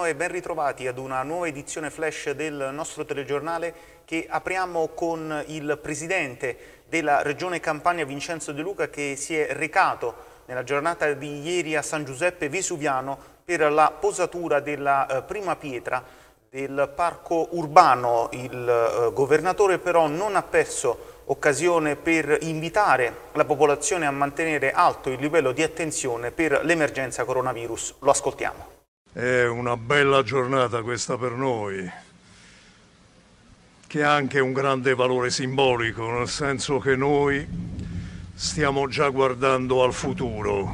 e ben ritrovati ad una nuova edizione flash del nostro telegiornale che apriamo con il presidente della Regione Campania Vincenzo De Luca che si è recato nella giornata di ieri a San Giuseppe Vesuviano per la posatura della prima pietra del parco urbano. Il governatore però non ha perso occasione per invitare la popolazione a mantenere alto il livello di attenzione per l'emergenza coronavirus. Lo ascoltiamo. È una bella giornata questa per noi, che ha anche un grande valore simbolico, nel senso che noi stiamo già guardando al futuro,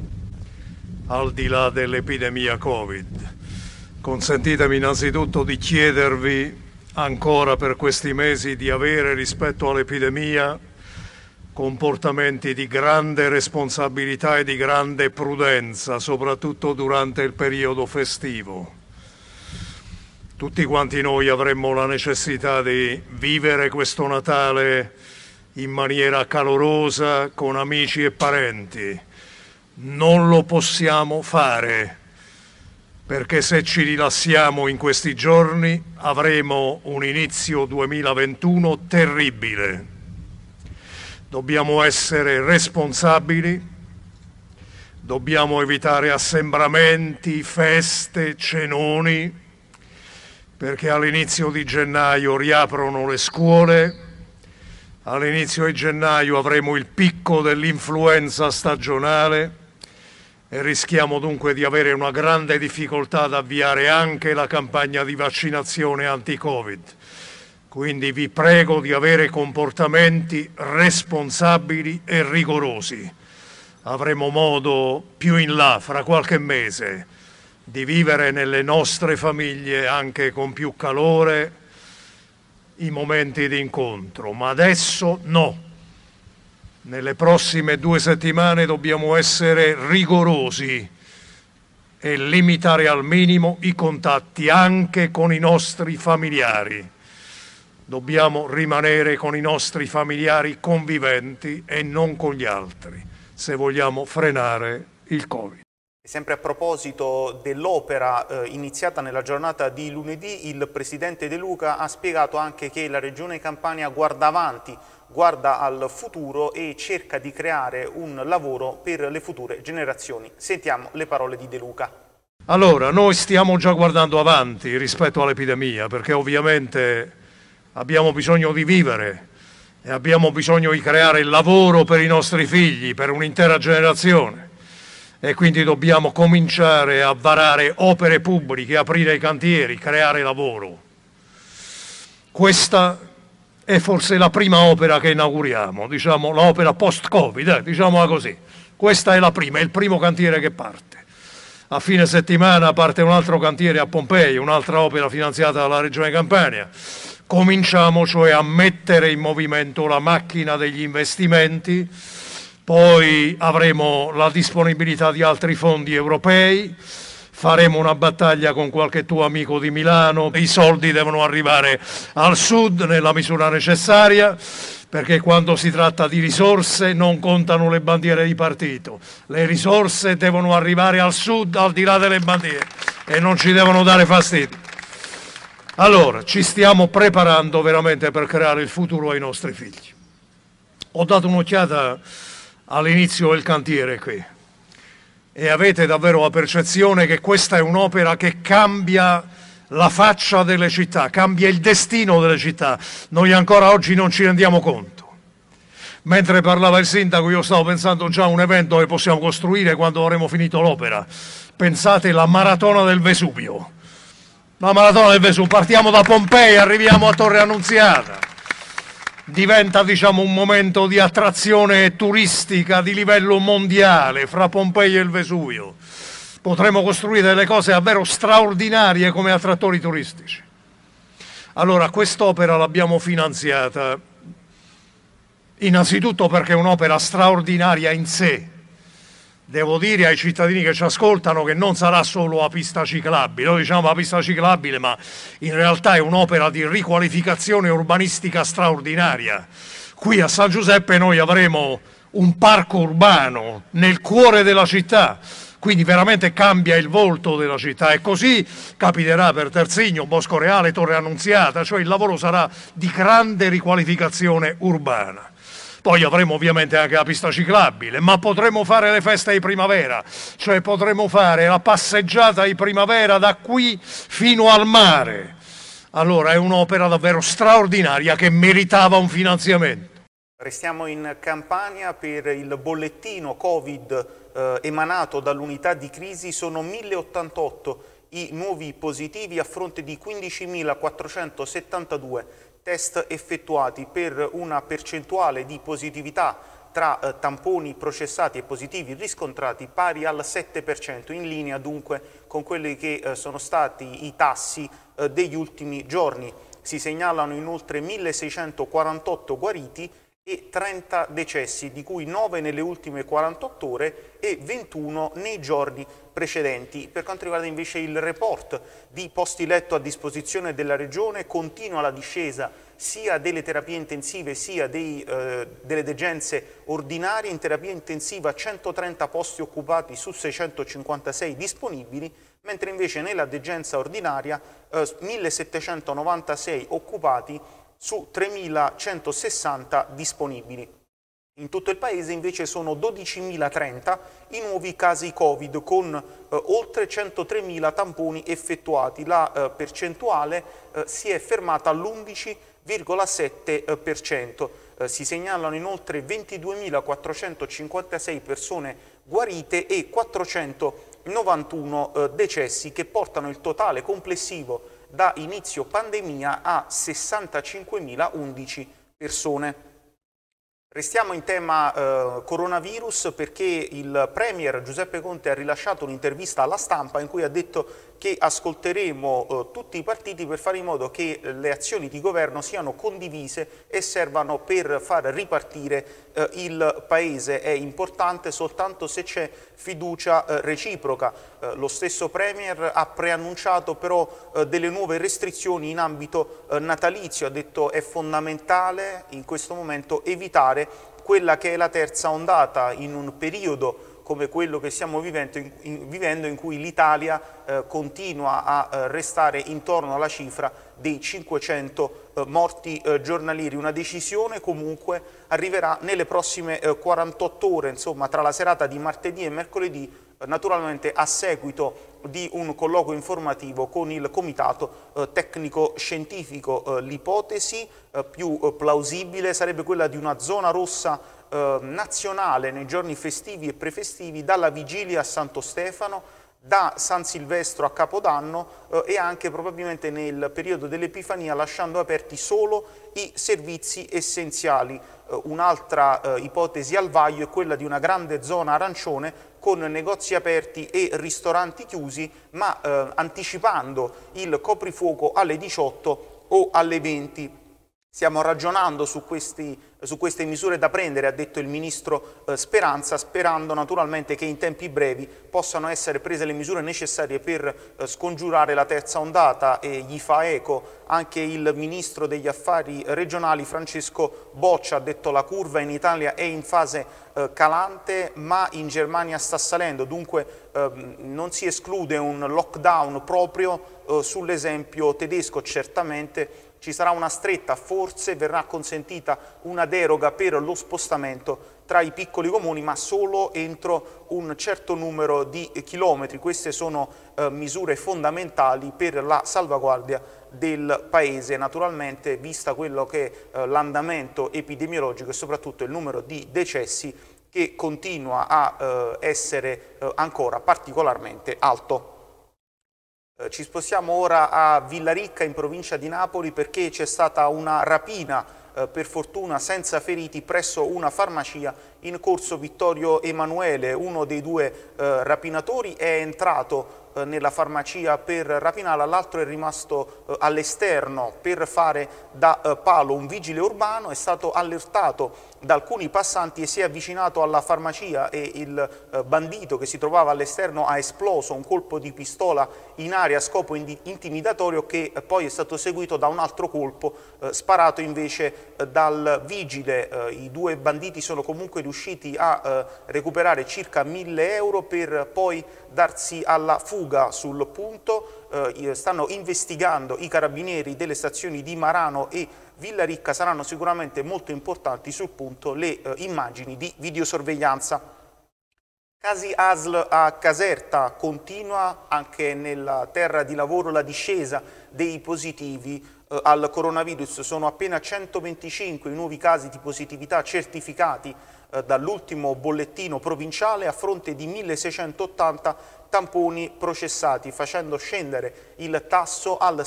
al di là dell'epidemia Covid. Consentitemi innanzitutto di chiedervi ancora per questi mesi di avere rispetto all'epidemia comportamenti di grande responsabilità e di grande prudenza, soprattutto durante il periodo festivo. Tutti quanti noi avremmo la necessità di vivere questo Natale in maniera calorosa con amici e parenti. Non lo possiamo fare, perché se ci rilassiamo in questi giorni avremo un inizio 2021 terribile. Dobbiamo essere responsabili, dobbiamo evitare assembramenti, feste, cenoni, perché all'inizio di gennaio riaprono le scuole, all'inizio di gennaio avremo il picco dell'influenza stagionale e rischiamo dunque di avere una grande difficoltà ad avviare anche la campagna di vaccinazione anti-Covid. Quindi vi prego di avere comportamenti responsabili e rigorosi. Avremo modo più in là, fra qualche mese, di vivere nelle nostre famiglie anche con più calore i momenti di incontro, ma adesso no. Nelle prossime 2 settimane dobbiamo essere rigorosi e limitare al minimo i contatti anche con i nostri familiari. Dobbiamo rimanere con i nostri familiari conviventi e non con gli altri, se vogliamo frenare il Covid. Sempre a proposito dell'opera iniziata nella giornata di lunedì, il presidente De Luca ha spiegato anche che la Regione Campania guarda avanti, guarda al futuro e cerca di creare un lavoro per le future generazioni. Sentiamo le parole di De Luca. Allora, noi stiamo già guardando avanti rispetto all'epidemia, perché ovviamente abbiamo bisogno di vivere e abbiamo bisogno di creare il lavoro per i nostri figli, per un'intera generazione. E quindi dobbiamo cominciare a varare opere pubbliche, aprire i cantieri, creare lavoro. Questa è forse la prima opera che inauguriamo, diciamo l'opera post-Covid, diciamola così. Questa è la prima, è il primo cantiere che parte. A fine settimana parte un altro cantiere a Pompei, un'altra opera finanziata dalla Regione Campania. Cominciamo cioè a mettere in movimento la macchina degli investimenti. Poi avremo la disponibilità di altri fondi europei, faremo una battaglia con qualche tuo amico di Milano, i soldi devono arrivare al sud nella misura necessaria, perché quando si tratta di risorse non contano le bandiere di partito, le risorse devono arrivare al sud al di là delle bandiere e non ci devono dare fastidio. Allora, ci stiamo preparando veramente per creare il futuro ai nostri figli. Ho dato un'occhiata all'inizio del cantiere qui e avete davvero la percezione che questa è un'opera che cambia la faccia delle città, cambia il destino delle città. Noi ancora oggi non ci rendiamo conto. Mentre parlava il sindaco io stavo pensando già a un evento che possiamo costruire quando avremo finito l'opera. Pensate la maratona del Vesuvio. La maratona del Vesuvio, partiamo da Pompei, arriviamo a Torre Annunziata. Diventa, diciamo, un momento di attrazione turistica di livello mondiale fra Pompei e il Vesuvio. Potremo costruire delle cose davvero straordinarie come attrattori turistici. Allora, quest'opera l'abbiamo finanziata innanzitutto perché è un'opera straordinaria in sé. Devo dire ai cittadini che ci ascoltano che non sarà solo la pista ciclabile, noi diciamo la pista ciclabile, ma in realtà è un'opera di riqualificazione urbanistica straordinaria. Qui a San Giuseppe noi avremo un parco urbano nel cuore della città, quindi veramente cambia il volto della città, e così capiterà per Terzigno, Boscoreale, Torre Annunziata, cioè il lavoro sarà di grande riqualificazione urbana. Poi avremo ovviamente anche la pista ciclabile, ma potremo fare le feste di primavera, cioè potremo fare la passeggiata di primavera da qui fino al mare. Allora è un'opera davvero straordinaria che meritava un finanziamento. Restiamo in Campania per il bollettino Covid emanato dall'unità di crisi. Sono 1088 i nuovi positivi a fronte di 15.472 test effettuati, per una percentuale di positività tra tamponi processati e positivi riscontrati pari al 7%, in linea dunque con quelli che sono stati i tassi degli ultimi giorni. Si segnalano inoltre 1648 guariti e 30 decessi, di cui 9 nelle ultime 48 ore e 21 nei giorni precedenti. Per quanto riguarda invece il report di posti letto a disposizione della Regione, continua la discesa sia delle terapie intensive sia delle degenze ordinarie. In terapia intensiva 130 posti occupati su 656 disponibili, mentre invece nella degenza ordinaria 1796 occupati su 3.160 disponibili. In tutto il Paese invece sono 12.030 i nuovi casi Covid, con oltre 103.000 tamponi effettuati. La percentuale si è fermata all'11,7%. Si segnalano inoltre 22.456 persone guarite e 491 decessi, che portano il totale complessivo da inizio pandemia a 65.011 persone. Restiamo in tema coronavirus, perché il Premier Giuseppe Conte ha rilasciato un'intervista alla Stampa in cui ha detto che ascolteremo tutti i partiti per fare in modo che le azioni di governo siano condivise e servano per far ripartire il Paese. È importante soltanto se c'è fiducia reciproca. Lo stesso Premier ha preannunciato però delle nuove restrizioni in ambito natalizio. Ha detto è fondamentale in questo momento evitare quella che è la terza ondata in un periodo come quello che stiamo vivendo, in cui l'Italia continua a restare intorno alla cifra dei 500 morti giornalieri. Una decisione comunque arriverà nelle prossime 48 ore, insomma tra la serata di martedì e mercoledì, naturalmente a seguito di un colloquio informativo con il Comitato Tecnico Scientifico. L'ipotesi più plausibile sarebbe quella di una zona rossa nazionale nei giorni festivi e prefestivi, dalla Vigilia a Santo Stefano, da San Silvestro a Capodanno e anche probabilmente nel periodo dell'Epifania, lasciando aperti solo i servizi essenziali. Un'altra ipotesi al vaglio è quella di una grande zona arancione con negozi aperti e ristoranti chiusi, ma anticipando il coprifuoco alle 18 o alle 20. Stiamo ragionando su queste misure da prendere, ha detto il ministro Speranza, sperando naturalmente che in tempi brevi possano essere prese le misure necessarie per scongiurare la terza ondata, e gli fa eco anche il ministro degli affari regionali Francesco Boccia. Ha detto la curva in Italia è in fase calante, ma in Germania sta salendo, dunque non si esclude un lockdown proprio sull'esempio tedesco. Certamente ci sarà una stretta, forse verrà consentita una deroga per lo spostamento tra i piccoli comuni, ma solo entro un certo numero di chilometri. Queste sono misure fondamentali per la salvaguardia del Paese, naturalmente vista quello che è l'andamento epidemiologico e soprattutto il numero di decessi, che continua a essere ancora particolarmente alto. Ci spostiamo ora a Villaricca, in provincia di Napoli, perché c'è stata una rapina, per fortuna senza feriti, presso una farmacia in corso Vittorio Emanuele. Uno dei due rapinatori è entrato nella farmacia per rapinarla, l'altro è rimasto all'esterno per fare da palo un vigile urbano, è stato allertato da alcuni passanti e si è avvicinato alla farmacia e il bandito che si trovava all'esterno ha esploso un colpo di pistola in aria a scopo intimidatorio, che poi è stato seguito da un altro colpo sparato invece dal vigile. I due banditi sono comunque riusciti a recuperare circa 1.000 euro per poi darsi alla fuga sul punto. Stanno investigando i carabinieri delle stazioni di Marano e Villaricca, saranno sicuramente molto importanti sul punto le immagini di videosorveglianza. Casi ASL a Caserta, continua anche nella terra di lavoro la discesa dei positivi al coronavirus. Sono appena 125 i nuovi casi di positività certificati dall'ultimo bollettino provinciale, a fronte di 1.680 tamponi processati, facendo scendere il tasso al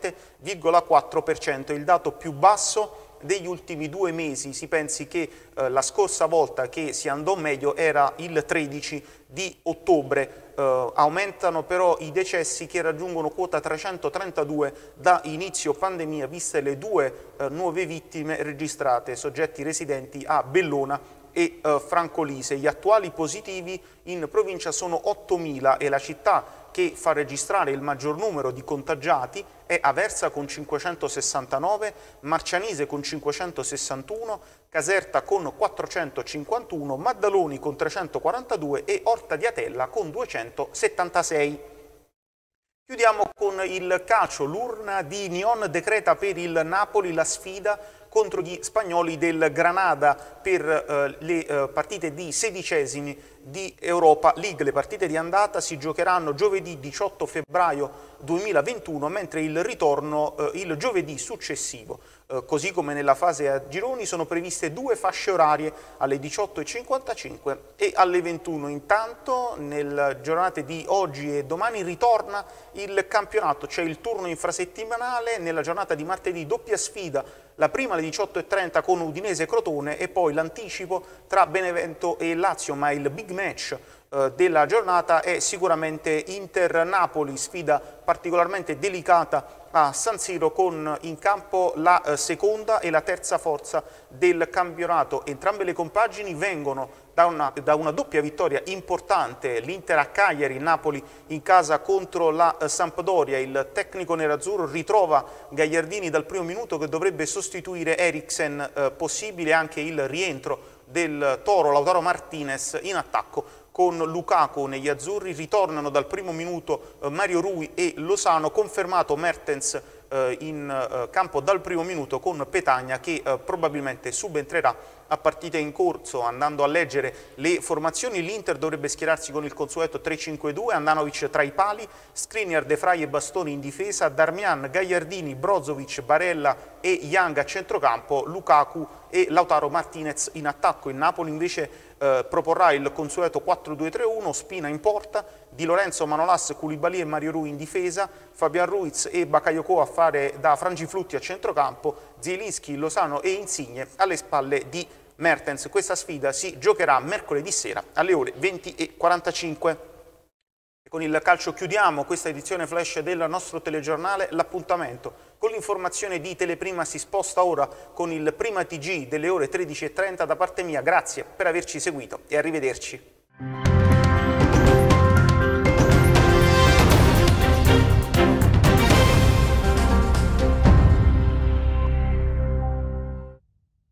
7,4%, il dato più basso degli ultimi 2 mesi. Si pensi che la scorsa volta che si andò meglio era il 13 di ottobre. Aumentano però i decessi, che raggiungono quota 332 da inizio pandemia, viste le 2 nuove vittime registrate, soggetti residenti a Bellona e Francolise. Gli attuali positivi in provincia sono 8.000 e la città che fa registrare il maggior numero di contagiati è Aversa con 569, Marcianise con 561, Caserta con 451, Maddaloni con 342 e Orta di Atella con 276. Chiudiamo con il calcio. L'urna di Nion decreta per il Napoli la sfida contro gli spagnoli del Granada per le partite di 16esimi di Europa League. Le partite di andata si giocheranno giovedì 18 febbraio 2021, mentre il ritorno il giovedì successivo. Così come nella fase a gironi sono previste 2 fasce orarie, alle 18:55 e alle 21. Intanto nelle giornate di oggi e domani ritorna il campionato, c'è il turno infrasettimanale. Nella giornata di martedì doppia sfida, la prima alle 18:30 con Udinese e Crotone e poi l'anticipo tra Benevento e Lazio, ma il big match della giornata è sicuramente Inter-Napoli, sfida particolarmente delicata a San Siro, con in campo la seconda e la terza forza del campionato. Entrambe le compagini vengono da una doppia vittoria importante, l'Inter a Cagliari, il Napoli in casa contro la Sampdoria. Il tecnico nerazzurro ritrova Gagliardini dal primo minuto, che dovrebbe sostituire Eriksen, possibile anche il rientro del Toro Lautaro Martinez in attacco con Lukaku. Negli azzurri ritornano dal primo minuto Mario Rui e Lozano, confermato Mertens in campo dal primo minuto con Petagna, che probabilmente subentrerà a partita in corso. Andando a leggere le formazioni, l'Inter dovrebbe schierarsi con il consueto 3-5-2, Andanovic tra i pali, Skriniar, De Vrij e Bastoni in difesa, Darmian, Gagliardini, Brozovic, Barella e Young a centrocampo, Lukaku e Lautaro Martinez in attacco. Il Napoli invece proporrà il consueto 4-2-3-1, Spina in porta, Di Lorenzo, Manolas, Koulibaly e Mario Rui in difesa, Fabian Ruiz e Bakayoko a fare da frangiflutti a centrocampo, Zielinski, Lozano e Insigne alle spalle di Mertens. Questa sfida si giocherà mercoledì sera alle ore 20:45. Con il calcio chiudiamo questa edizione flash del nostro telegiornale. L'appuntamento con l'informazione di Teleprima si sposta ora con il Prima TG delle ore 13:30. Da parte mia grazie per averci seguito e arrivederci.